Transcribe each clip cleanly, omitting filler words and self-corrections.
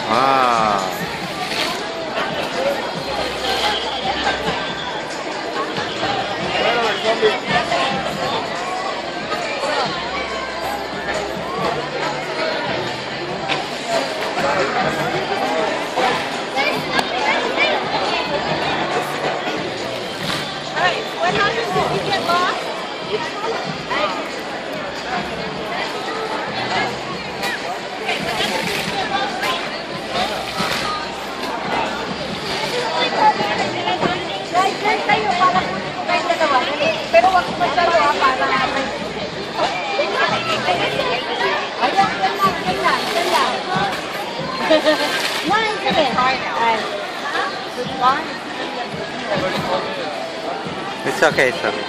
Wow. What happens if you get lost? Guys, guys, tayo para kunin ko kayo dalawa. Pero wag ko masyado para natin. Ayan, yan lang. No, it's okay. Good one. It's okay, it's okay.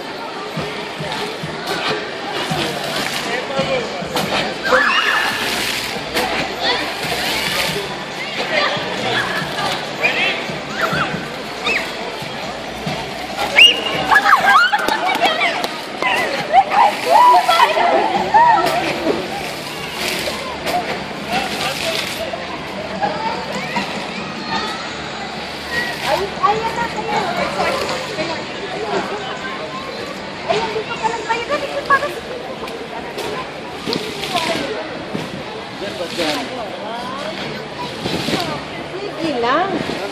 Sige lang.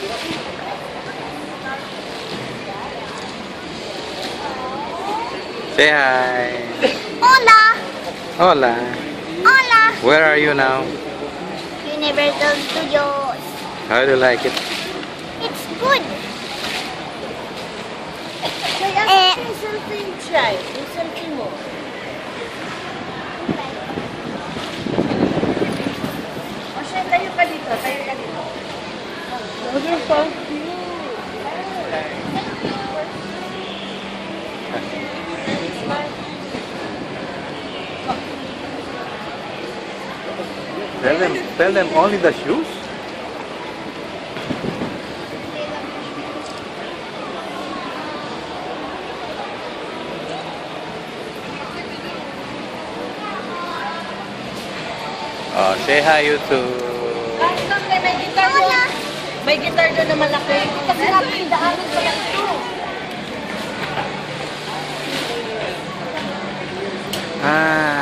Say hi. Hola! Hola. Hola! Where are you now? Universal Studios. How do you like it? It's good. Something try. Do something more. Osha, tayo ka dito. Oh, you're so cute. Tell them only the shoes? Oh, say hi YouTube. May guitar doon. May guitar doon na malaki. Kasi natin daanan pala ito. Ah.